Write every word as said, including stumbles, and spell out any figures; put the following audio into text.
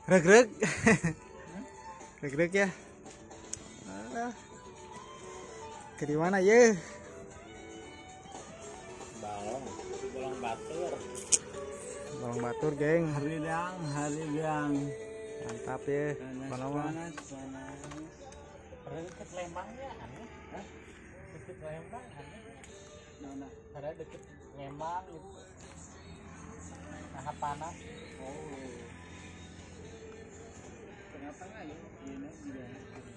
Greg-greg. Greg-greg ya. Alah. Ke di mana ye? Balong, balong batur. Balong batur, geng. Hari liang, hari liang. Mantap ya. Panas, panas, panas. Ada deket Lembang ya, aneh. Hah? Deket Lembang, aneh. Mana? Ada deket Lembang gitu. Nah, panas. Oh. Tengah-tengah ya, ini dia.